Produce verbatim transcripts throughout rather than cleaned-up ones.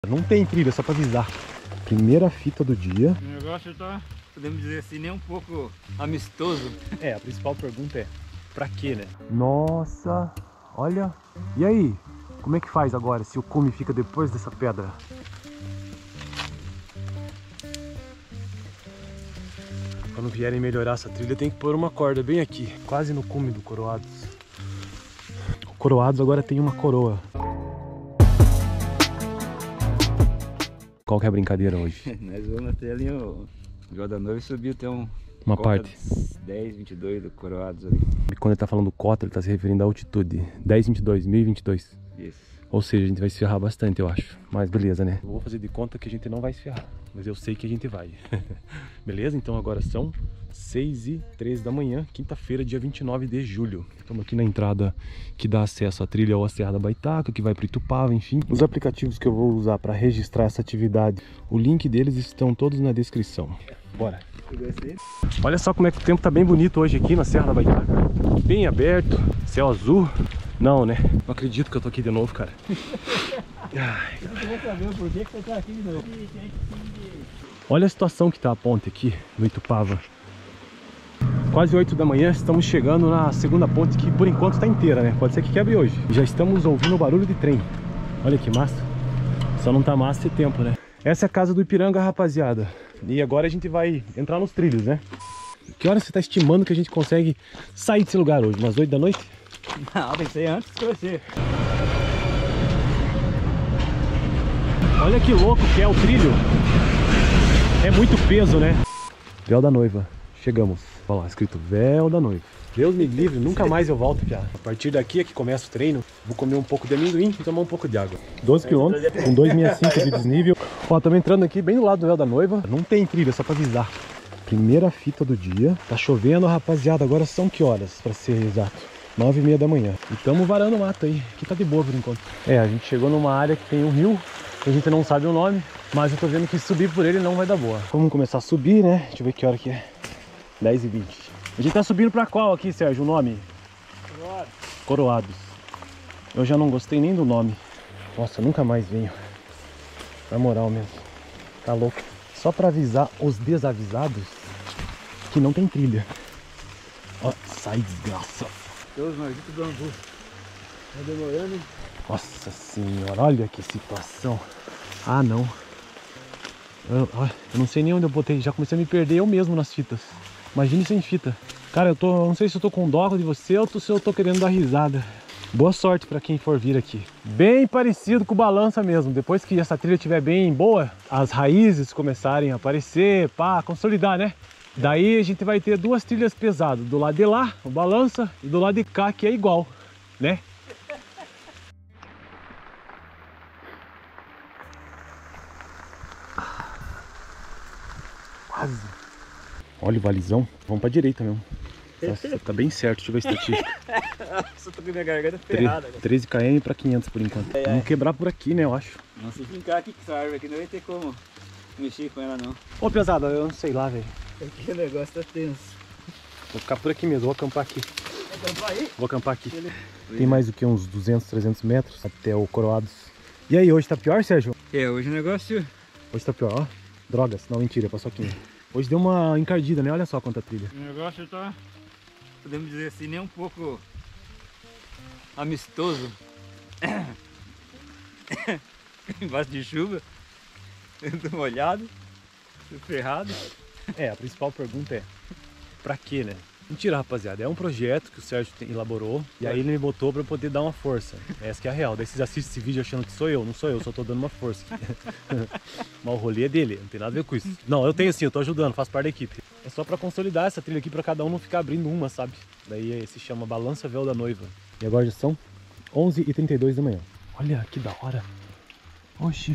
Não tem trilha, só pra avisar. Primeira fita do dia. O negócio tá, podemos dizer assim, nem um pouco amistoso. É, a principal pergunta é, pra quê, né? Nossa, olha. E aí, como é que faz agora se o cume fica depois dessa pedra? Quando vierem melhorar essa trilha, tem que pôr uma corda bem aqui, quase no cume do Coroados. O Coroados agora tem uma coroa. Qual que é a brincadeira hoje? Nós vamos até ali o Véu da Noiva e subiu até um... Uma parte. dez, vinte e dois do Coroados ali. E quando ele tá falando cota, ele tá se referindo à altitude. dez, vinte e dois, mil e vinte e dois. Isso. Ou seja, a gente vai se ferrar bastante, eu acho. Mas beleza, né? Eu vou fazer de conta que a gente não vai se ferrar. Mas eu sei que a gente vai. Beleza? Então agora são seis e treze da manhã, quinta-feira, dia vinte e nove de julho. Estamos aqui na entrada que dá acesso à trilha ou à Serra da Baitaca, que vai para Itupava, enfim. Os aplicativos que eu vou usar para registrar essa atividade, o link deles estão todos na descrição. Bora! Olha só como é que o tempo tá bem bonito hoje aqui na Serra da Baitaca. Bem aberto, céu azul. Não, né? Não acredito que eu tô aqui de novo, cara. Ai, eu vou saber por que você tá aqui de novo. Olha a situação que tá a ponte aqui no Itupava. Quase oito da manhã, estamos chegando na segunda ponte que por enquanto está inteira, né? Pode ser que quebre hoje. Já estamos ouvindo o barulho de trem. Olha que massa. Só não tá massa esse tempo, né? Essa é a casa do Ipiranga, rapaziada. E agora a gente vai entrar nos trilhos, né? Que hora você tá estimando que a gente consegue sair desse lugar hoje? Umas oito da noite? Não, pensei antes de você. Olha que louco que é o trilho. É muito peso, né? Véu da Noiva. Chegamos. Olha lá, escrito Véu da Noiva. Deus me livre, nunca mais eu volto, já. A partir daqui é que começa o treino. Vou comer um pouco de amendoim e tomar um pouco de água. doze quilômetros, com duzentos e sessenta e cinco de desnível. Ó, estamos entrando aqui bem do lado do Véu da Noiva. Não tem trilha, só pra avisar. Primeira fita do dia. Tá chovendo, rapaziada. Agora são que horas, pra ser exato? nove e meia da manhã. E estamos varando o mato aí. Aqui tá de boa por enquanto. É, a gente chegou numa área que tem um rio. A gente não sabe o nome, mas eu tô vendo que subir por ele não vai dar boa. Vamos começar a subir, né? Deixa eu ver que hora que é. dez e vinte. A gente tá subindo pra qual aqui, Sérgio, o nome? Coroados. Coroados. Eu já não gostei nem do nome. Nossa, nunca mais venho. Na moral mesmo. Tá louco. Só pra avisar os desavisados que não tem trilha. Ó, sai desgraça. Deus, maldito bambu. Tá demorando. Nossa senhora, olha que situação. Ah, não. Eu, eu não sei nem onde eu botei. Já comecei a me perder eu mesmo nas fitas. Imagine sem fita. Cara, eu tô, não sei se eu tô com dó de você ou se eu tô querendo dar risada. Boa sorte pra quem for vir aqui. Bem parecido com o balança mesmo. Depois que essa trilha estiver bem boa, as raízes começarem a aparecer, pá, consolidar, né? Daí a gente vai ter duas trilhas pesadas. Do lado de lá, o balança, e do lado de cá, que é igual, né? Quase. Olha o valizão. Vamos pra direita mesmo. Nossa, tá bem certo. Deixa eu ver a estatística. Nossa, tô com minha garganta ferrada. treze quilômetros pra quinhentos por enquanto. É, Vamos é. quebrar por aqui, né, eu acho. Não, se brincar aqui com essa árvore aqui, não vai ter como mexer com ela, não. Ô, pesada, eu não sei lá, velho. Aqui o negócio tá tenso. Vou ficar por aqui mesmo, vou acampar aqui. Vai acampar aí? Vou acampar aqui. Tem mais do que uns duzentos, trezentos metros até o Coroados. E aí, hoje tá pior, Sérgio? É, hoje o negócio... Hoje tá pior, ó. Drogas, não, mentira, paçoquinha. Hoje deu uma encardida, né? Olha só quanta trilha. O negócio tá, podemos dizer assim, nem um pouco amistoso. Embaixo de chuva, eu tô molhado, tô ferrado. É, a principal pergunta é, pra quê, né? Mentira, rapaziada, é um projeto que o Sérgio tem, elaborou e aí ele me botou pra eu poder dar uma força. Essa que é a real. Daí vocês assistem esse vídeo achando que sou eu, não sou eu, só tô dando uma força. Mas o rolê é dele, não tem nada a ver com isso. Não, eu tenho sim, eu tô ajudando, faço parte da equipe. É só pra consolidar essa trilha aqui pra cada um não ficar abrindo uma, sabe? Daí se chama Balança Véu da Noiva. E agora já são onze e trinta e dois da manhã. Olha que da hora. Oxi.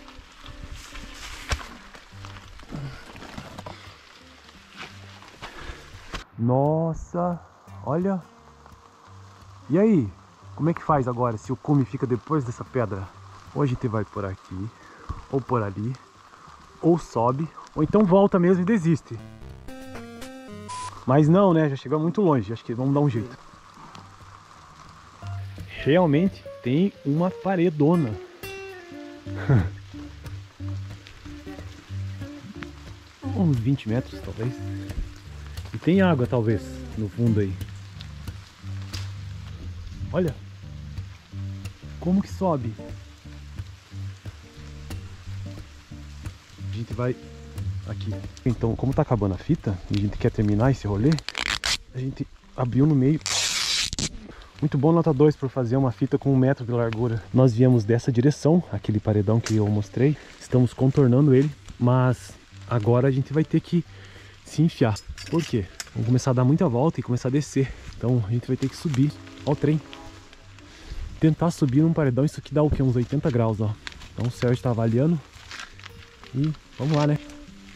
Nossa, olha. E aí, como é que faz agora se o cume fica depois dessa pedra? Ou a gente vai por aqui, ou por ali, ou sobe, ou então volta mesmo e desiste. Mas não, né? Já chegamos muito longe, acho que vamos dar um jeito. Realmente tem uma paredona. uns vinte metros talvez. E tem água talvez no fundo aí. Olha como que sobe. A gente vai aqui. Então, como tá acabando a fita e a gente quer terminar esse rolê, a gente abriu no meio. Muito bom nota dois por fazer uma fita com um metro de largura. Nós viemos dessa direção, aquele paredão que eu mostrei. Estamos contornando ele, mas agora a gente vai ter que se enfiar. Por quê? Vamos começar a dar muita volta e começar a descer. Então a gente vai ter que subir ao trem. Tentar subir num paredão, isso aqui dá o que? Uns oitenta graus, ó. Então o Sérgio tá avaliando. E vamos lá, né?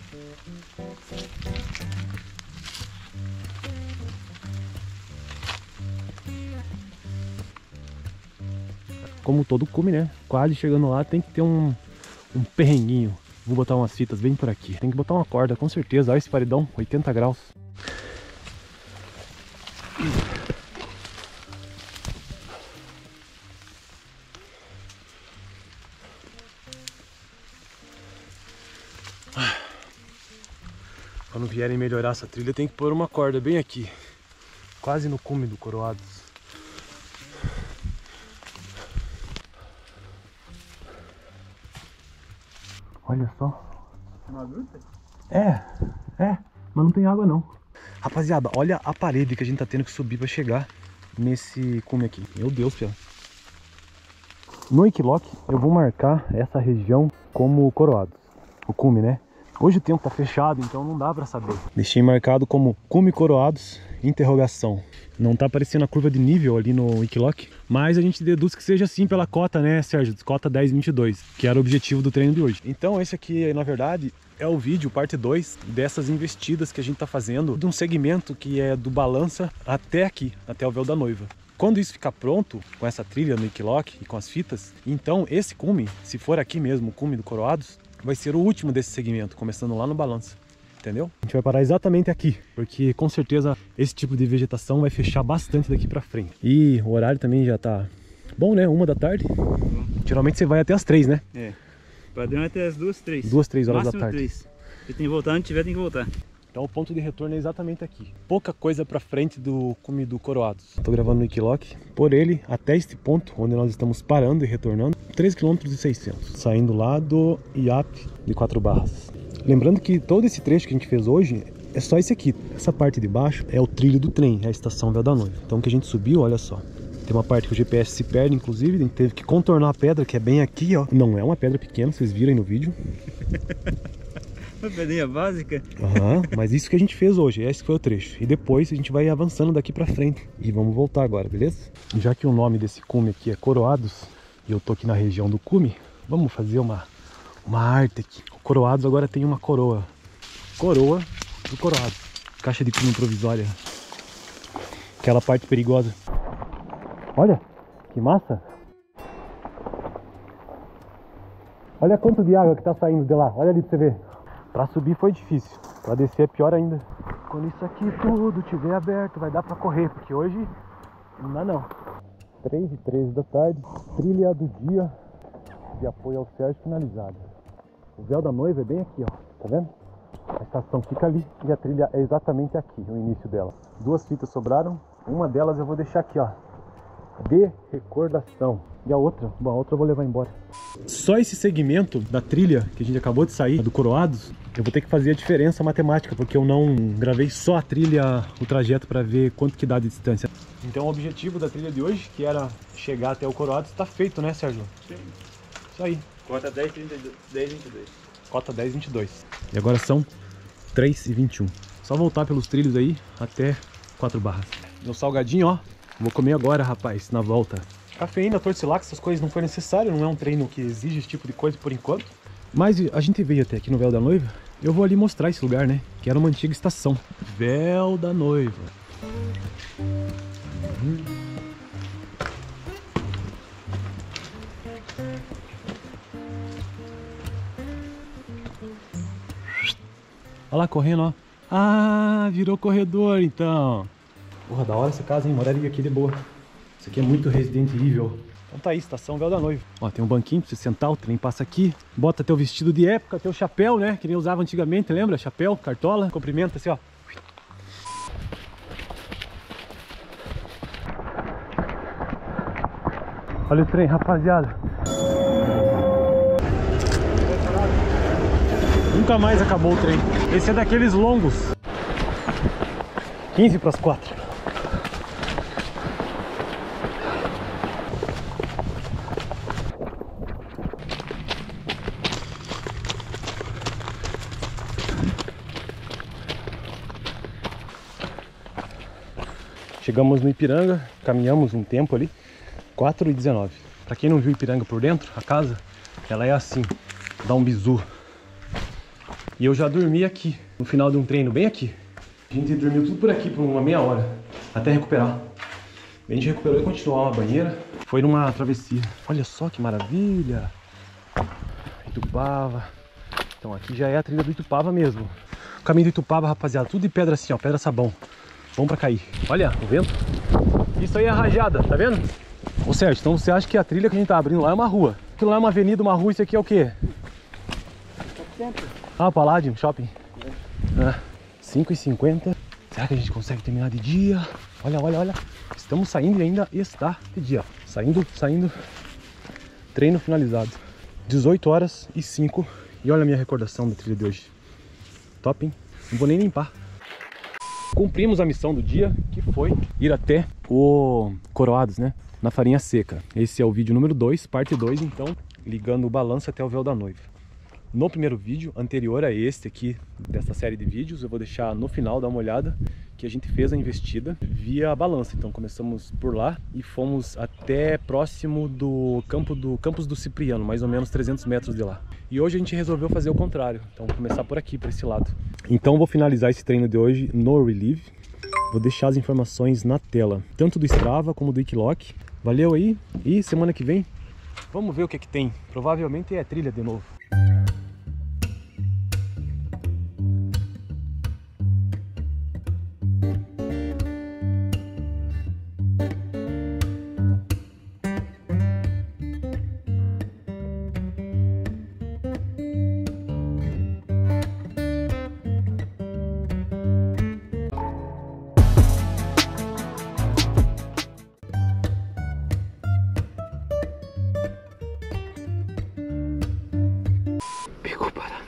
Como todo cume, né? Quase chegando lá tem que ter um, um perrenguinho. Vou botar umas fitas bem por aqui. Tem que botar uma corda, com certeza. Olha esse paredão, oitenta graus. Quando vierem melhorar essa trilha, tem que pôr uma corda bem aqui. Quase no cume do Coroados. Olha só. É, é, mas não tem água não. Rapaziada, olha a parede que a gente tá tendo que subir pra chegar nesse cume aqui. Meu Deus, Pia. No Equiloc eu vou marcar essa região como Coroados. O cume, né? Hoje o tempo tá fechado, então não dá pra saber. Deixei marcado como cume Coroados, interrogação. Não tá aparecendo a curva de nível ali no Equiloc, mas a gente deduz que seja assim pela cota, né, Sérgio? Cota dez vinte e dois, que era o objetivo do treino de hoje. Então esse aqui, na verdade, é o vídeo, parte dois, dessas investidas que a gente tá fazendo, de um segmento que é do Balança até aqui, até o Véu da Noiva. Quando isso ficar pronto, com essa trilha no Equiloc e com as fitas, então esse cume, se for aqui mesmo, o cume do Coroados, vai ser o último desse segmento, começando lá no Balança. Entendeu? A gente vai parar exatamente aqui, porque com certeza esse tipo de vegetação vai fechar bastante daqui pra frente. E o horário também já tá bom, né? Uma da tarde. Bom. Geralmente você vai até as três, né? É. O padrão é até as duas, três. Duas, três horas Máximo da tarde. Três. Se tem que voltar, não tiver, tem que voltar. Então o ponto de retorno é exatamente aqui. Pouca coisa pra frente do cume do Coroados. Tô gravando no Equiloc. Por ele, até este ponto, onde nós estamos parando e retornando, três quilômetros e seiscentos. Saindo lá do I A P de Quatro Barras. Lembrando que todo esse trecho que a gente fez hoje é só esse aqui. Essa parte de baixo é o trilho do trem, é a estação Véu da Noiva. Então o que a gente subiu, olha só. Tem uma parte que o G P S se perde, inclusive. A gente teve que contornar a pedra, que é bem aqui, ó. Não é uma pedra pequena, vocês viram aí no vídeo. Uma pedrinha básica. Aham, mas isso que a gente fez hoje, esse foi o trecho. E depois a gente vai avançando daqui pra frente. E vamos voltar agora, beleza? Já que o nome desse cume aqui é Coroados, e eu tô aqui na região do cume, vamos fazer uma, uma arte aqui. O Coroados agora tem uma coroa. Coroa do Coroados. Caixa de cume provisória. Aquela parte perigosa. Olha, que massa! Olha quanto de água que tá saindo de lá, olha ali pra você ver. Pra subir foi difícil, pra descer é pior ainda. Quando isso aqui tudo tiver aberto, vai dar pra correr, porque hoje não dá não. três e treze da tarde, trilha do dia de apoio ao Sérgio finalizada. O Véu da Noiva é bem aqui, ó, tá vendo? A estação fica ali e a trilha é exatamente aqui, o início dela. Duas fitas sobraram, uma delas eu vou deixar aqui, ó, de recordação. E a outra, bom, a outra eu vou levar embora. Só esse segmento da trilha que a gente acabou de sair, do Coroados, eu vou ter que fazer a diferença matemática, porque eu não gravei só a trilha, o trajeto, para ver quanto que dá de distância. Então o objetivo da trilha de hoje, que era chegar até o Coroados, está feito, né, Sérgio? Sim. Isso aí. Cota dez, trinta, dez, vinte e dois. Cota dez, vinte e dois. E agora são três e vinte e um. Só voltar pelos trilhos aí até Quatro Barras. Meu salgadinho, ó. Vou comer agora, rapaz, na volta. Cafeína, torcilax, essas coisas não foi necessário, não é um treino que exige esse tipo de coisa por enquanto. Mas a gente veio até aqui no Véu da Noiva, eu vou ali mostrar esse lugar, né? Que era uma antiga estação. Véu da Noiva. Uhum. Olha lá correndo, ó. Ah, virou corredor então. Porra, da hora essa casa, hein? Moraria aqui de boa. Isso aqui é muito Resident Evil. Então tá aí, estação Véu da Noiva. Ó, tem um banquinho pra você sentar, o trem passa aqui. Bota teu vestido de época, teu chapéu, né? Que nem usava antigamente, lembra? Chapéu, cartola, cumprimenta assim, ó. Olha o trem, rapaziada. Nunca mais acabou o trem. Esse é daqueles longos. quinze para as quatro. Chegamos no Ipiranga, caminhamos um tempo ali, quatro e dezenove. Pra quem não viu Ipiranga por dentro, a casa, ela é assim, dá um bizu. E eu já dormi aqui, no final de um treino, bem aqui. A gente dormiu tudo por aqui por uma meia hora, até recuperar. A gente recuperou e continuou uma banheira. Foi numa travessia. Olha só que maravilha! Itupava. Então aqui já é a trilha do Itupava mesmo. O caminho do Itupava, rapaziada, tudo de pedra assim, ó, pedra sabão. Bom pra cair. Olha o vento. Isso aí é rajada, tá vendo? Ô Sérgio, então você acha que a trilha que a gente tá abrindo lá é uma rua? Aquilo lá é uma avenida, uma rua, isso aqui é o quê? Ah, o Palladium Shopping. É. cinco e cinquenta. Será que a gente consegue terminar de dia? Olha, olha, olha. Estamos saindo e ainda está de dia. Saindo, saindo. Treino finalizado. dezoito horas e cinco. E olha a minha recordação da trilha de hoje. Top, hein? Não vou nem limpar. Cumprimos a missão do dia, que foi ir até o Coroados, né? Na farinha seca. Esse é o vídeo número dois, parte dois, então, ligando o balanço até o Véu da Noiva. No primeiro vídeo, anterior a este aqui, dessa série de vídeos, eu vou deixar no final, dar uma olhada, que a gente fez a investida via balança. Então começamos por lá e fomos até próximo do campo do campus do Cipriano, mais ou menos trezentos metros de lá. E hoje a gente resolveu fazer o contrário, então vou começar por aqui, por esse lado. Então vou finalizar esse treino de hoje no Relive. Vou deixar as informações na tela, tanto do Strava como do Wikiloc. Valeu aí e semana que vem vamos ver o que é que tem. Provavelmente é trilha de novo. Pegou para.